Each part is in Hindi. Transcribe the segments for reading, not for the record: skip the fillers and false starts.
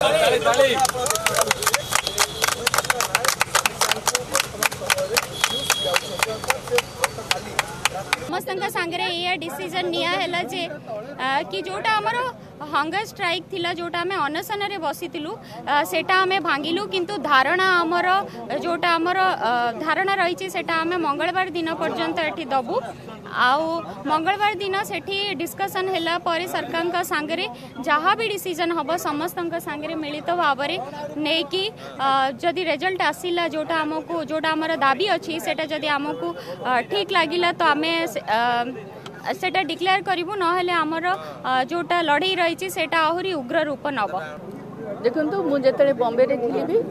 समस्त सांगे ये डिसीजन निया है जे कि जोटा आमर हंगर स्ट्राइक थिला जोटा आम अनशन रे बसीलु सेटा आम भांगिलु किंतु धारणा आमर जोटा आमर धारणा रही सेटा आम मंगलवार दिन पर्यंत एठी दबु आउ मंगलवार दिन सेठी डिस्कशन हैला पर सरकार सांगे जहाँ भी डिसीजन हम समस्त सांगे मिलित भाव नहीं कि जदि रिजल्ट आसिला जोटा आमको जोटा आमर दाबी अच्छी सेटा जदि आमको ठीक लगिला तो आम सेटा डिक्लेयर करूँ ना आमर जोटा लड़ई रही सेटा आहरी उग्र रूप नब। देखो मुझे बॉम्बे रे थी भी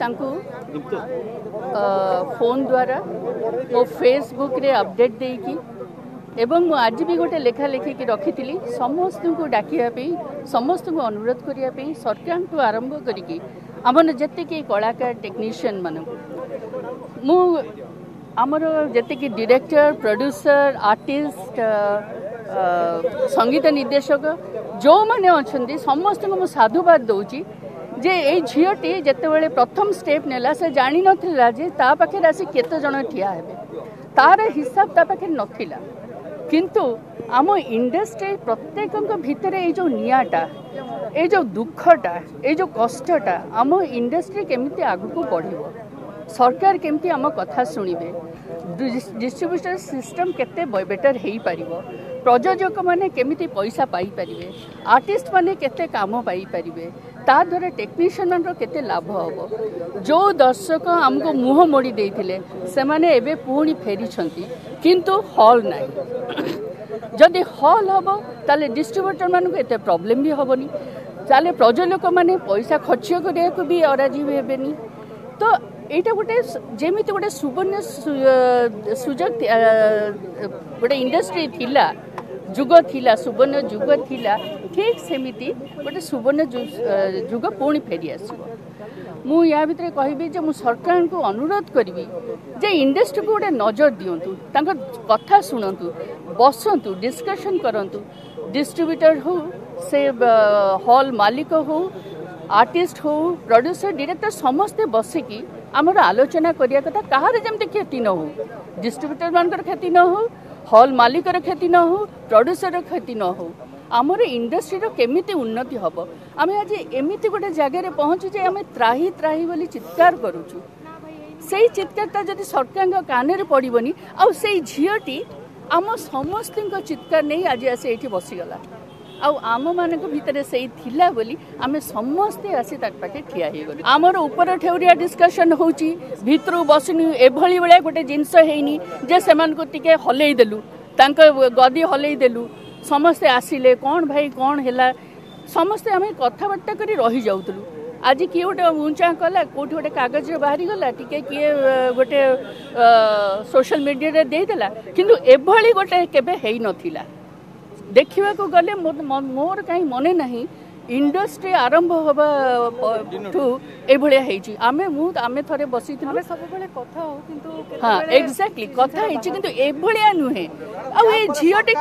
फोन द्वारा मो फेसबुक रे अपडेट देकी एवं आज भी गोटे लेखा लिखिकी रखी समस्त को डाकियापी समस्त को अनुरोध करने सरकार को आरंभ करी आमर जी कलाकार टेक्नीशियन मान मु आमर जी डायरेक्टर प्रोड्यूसर आर्टिस्ट संगीत निर्देशक जो मैंने अच्छा समस्त को साधुवाद दूची जे ये झीटी जिते प्रथम स्टेप नेला से जानी नथिला जे ता पाखे आसी केते जण ठिया हेबे तार हिसाब ता पाखे नथिला किंतु आम इंडस्ट्री प्रत्येक भितर ये जो नियाटा ये जो दुखटा ये जो कष्टटा आम इंडस्ट्री केमिति आगु बढ़िबो सरकार केमिति आम कथा शुणिबे डिस्ट्रीब्यूटर सिस्टम केते बेटर हेई पारिबो प्रयोजक माने केमिति पैसा पाई पारिबे आर्टिस्ट माने केते काम पाई पारिबे ता द्वारा टेक्नीशियन मान केते लाभ हबो जो दर्शक हमको मुह मोड़ी देइथिले से माने एबे पुणी फेरी छंती किंतु हॉल नाही जदि हॉल हम ताले डिस्ट्रीब्यूटर मान को एते प्रॉब्लम भी हेनी ताले प्रयोजक माने पैसा खर्च करिया को भी अराजी हेबेनी तो एटा गोटे जेमी गोटे सुवर्ण सुजोग गोटे इंडस्ट्री थिला जुग थिला सुवर्ण जुग थिला ठीक सेमिति गोटे सुवर्ण जुग पुणी फेरी आसो मु या भितर कहबी जे मु सरकार को अनुरोध करी जे इंडस्ट्री को गोटे नजर दिंतु कथा शुणु बसंतु डिस्कशन करंतु डिस्ट्रीब्यूटर हो से हॉल मालिक हो आर्टिस्ट हो प्रोड्यूसर डायरेक्टर समस्ते बसिकी आमर आलोचना करिया कथा कहार जमते क्षति न हो डिस्ट्रीब्यूटर मानकर क्षति न हो हॉल मालिकर क्षति न हो प्रोड्यूसर क्षति न हो आमर इंडस्ट्री केमिति उन्नति हम आम आज एमती गोटे जगार पहुँचु जे आम त्राही त्राही बोली चित्कार करुचु से चित्कारटा जदि सरकार कान पड़ोनी आउ से झीटी आम समस्त चित्कार नहीं आज आसी ये बसीगला आम मान भितर से थिला बोली आमे समस्ते आसी तार पाखे ठिया हो गलु आमर ऊपर ठेउरिया डिस्कशन होची भितर बसनी एभली बेले गोटे जिनस हेनी जे सेमान को टिके हलई देलु तांक गदी हलई देलु समस्ते आसिले कौन भाई कौन हैला समस्ते आमे कथबार्ता करी रही जाउतलु आज किए गोटे ऊंचा कला कोठी गोटे कागज बाहरी गला टिके किए गोटे सोशल मीडिया रे दे देला किंतु एभली गोटे केबे हेई नथिला देखा गले मोर कहीं मन नहीं इंडस्ट्री आरंभ हवा आमे थरे बसी हाँ एक्जाक्टली कथा किंतु एभलिया नुहे झीटी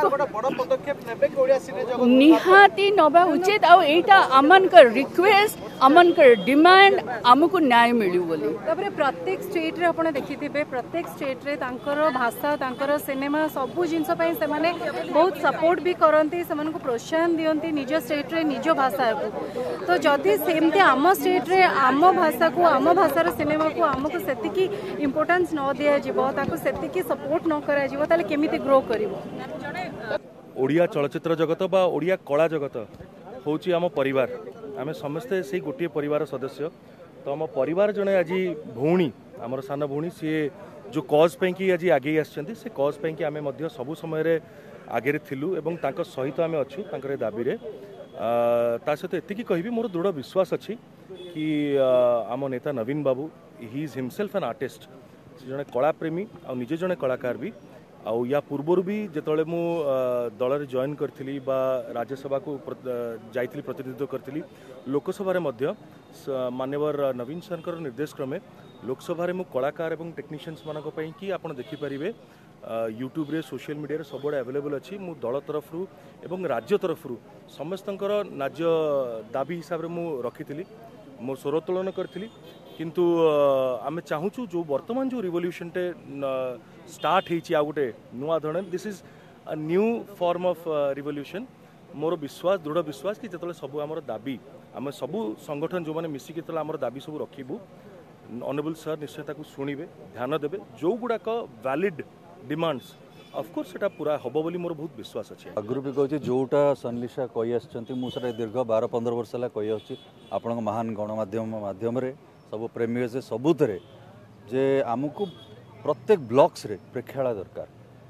निहाती नबा उचित आईटा आमनकर रिक्वेस्ट आमनकर डिमांड आमको न्याय मिलू बोली प्रत्येक स्टेट रे आपण देखिथिबे प्रत्येक स्टेट रे तांकर भाषा तांकर सिनेमा सबु जिंस पई से माने बहुत सपोर्ट भी करंती से मानको प्रोत्साहन दियंती निज स्टेट रे निज भाषा को तो जदि सेमती आम स्टेट रे आम भाषा को आम भाषार सिनेमा को आमको सेतिकी इंपोर्टेंस न दिया जिवो ताको सेतिकी सपोर्ट न करा जिवो ताले केमिति ग्रो करिवो ओडिया चलचित्र जगत बा ओडिया कला जगत होची आम परिवार आमे समस्ते से गोटे परिवार सदस्य तो आम परिवार जने आज भौणी आमर सान भौणी सी जो कज पे कि आज आगे आसछन्ती से कज पे कि आमे मध्य सबु समय रे आगे थिलु एवं तांको सहित आमे अच्छु तांकर दाबी रे ता सहित एतिकी कहबी मोर दृढ़ विश्वास अच्छी कि आम नेता Naveen Babu he is himself an artist जड़े कला प्रेमी आ निजे जड़े कलाकार भी आउ या पूर्वर भी जिते मु दल रे जॉइन करी राज्यसभा को जाइली प्रतिनिधित्व करी लोकसभा मान्यवर नवीन सरकार निर्देश क्रमे लोकसभा मु कलाकार एवं टेक्नीशियंस मानक कि आप देखिपारे यूट्यूब रे सोशल मीडिया रे सबुआडे अवेलेबल अच्छी मु दल तरफ एवं राज्य तरफ समस्त राज्य दाबी हिसाब रे मु रखी मो स्वरोत्तोलन करी किंतु आम चाहूँ जो वर्तमान जो रिवोल्यूशन टे स्टार्ट होती गोटे नुआ धरण this is a new form of revolution मोर विश्वास दृढ़ विश्वास कि जो सब आम दाबी आम सबू संगठन जो मैंने मिसिक आम दाबी सब रखू ऑनरेबल सर निश्चय शुणवे ध्यान देवे जो गुड़ाक वैलिड डिमांड्स ऑफकोर्स सेटा पूरा हम बोली मोर बहुत विश्वास अच्छे आगु भी कहूँ जोटा सनलिशा कही आसा दीर्घ 12-15 वर्ष है कही आपण महान गणमाध्यम मध्यम सब प्रेमी से सबुत जे आमको प्रत्येक ब्लॉक्स रे प्रेक्षालय दरकार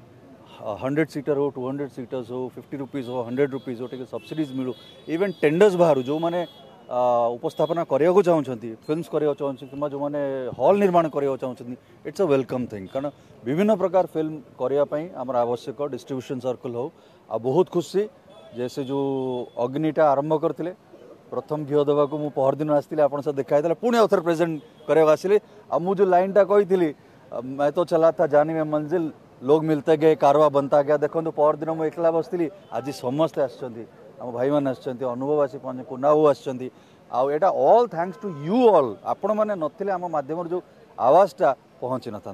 100 सीटर हो 200 सीटर्स हो 50 रुपीज हो 100 रुपीज हो टे सब्सिडीज मिलू इवन टेंडर्स बाहर जो मैंने उपस्थापना करने चाहते फिल्म्स करने चाहते कि जो मैंने हॉल निर्माण करने चाहते इट्स अ वेलकम थिंग कारण विभिन्न प्रकार फिल्म करने आमर आवश्यक डिस्ट्रीब्यूशन सर्कल हो आ बहुत खुशी जैसे जो अग्निटा आरंभ करते प्रथम घी देवा को पहर दिन आसती आप देखा पुणी आउ थे प्रेजेंट करने आसिली आ मु जो लाइनटा कही मैं तो चला था जानी में मंजिल लोग मिलते गए कारवा बनता गया देखो पहर दिन मुझे एकला बसती आज समस्ते आम भाई मैंने अनुभव आसी कुना बाबू आटा all thanks to you all आपण मैंने नथिले आम माध्यम जो आवाजटा पहुँची न था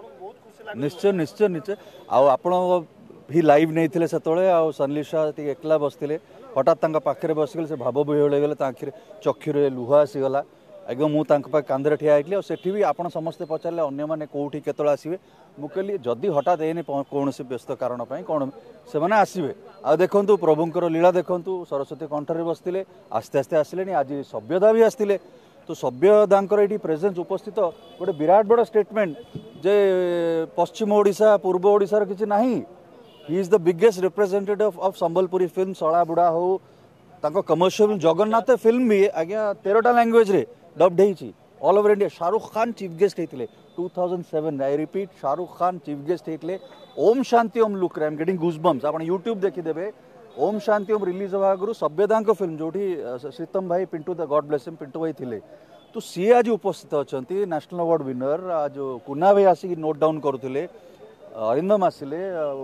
निश्चय निश्चय निश्चय आपण भी लाइव नहीं थे से सनलिशा एकला बसते हठात पाखे बसगले से भाव विहल गले आखिर चक्षुरे लुह आसीगला एकदम मुझे कांदे ठिया होती सेठी भी आप समस्ते पचारे अन्य कौटी केतल आसवे मुझे जदि हठात एने कौन से व्यस्त कारण कौन से मैंने आसवे आ देखु प्रभुंर लीला देखु सरस्वती कंठरे बसते आस्ते आस्ते आसिले आज सभ्यता भी आसते तो सभ्यता ये प्रेजेंस उपस्थित गोटे विराट बड़ स्टेटमेंट जे पश्चिम ओडिशा पूर्व ओडिशार किसी ना ही is the biggest representative of Sambalpuri film सड़ा बुढ़ा हो कमर्शियल जगन्नाथ फिल्म भी आज्ञा 13टा लैंग्वेज रे डब्ड होती all over India Shahrukh Khan chief guest होते 2007 I repeat Shahrukh Khan chief guest होते Om Shanti Om look I am getting goosebumps आप यूट्यूब देखीदेवे ओम शांति ओम रिलीज होगा आगु सभ्यता फिल्म जो श्रीतम भाई Pintu the God bless him Pintu भाई थे तो सी आज उपस्थित अच्छा नेशनल अवार्ड विनर आज कुना भाई आसिक नोट डाउन करुले अरिंदम आसिले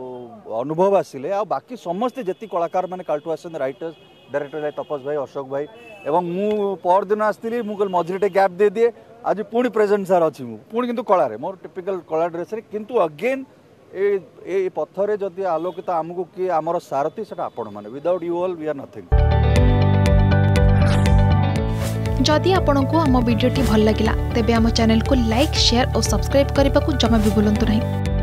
अनुभव आसिले आ बाकी समस्ते जी कलाकार मैंने कालटू आस राइटर्स डायरेक्टर तपस भाई अशोक भाई एवं मु पर दिन आसती मुझे मझे गैप दे दिए आज पुणी प्रेजेंट सार अच्छी पुणी किंतु कलारे मोर टिपिकल कला ड्रेस किंतु अगेन ए पथरे जदि आलोकित आमको किए आमर सारथी से आपण मैंने without you all we are nothing. जदि आपंक आम भिडी भल लगा तेब आम चैनल को लाइक शेयर और सब्सक्राइब करने को जमा भी भूलु नहीं।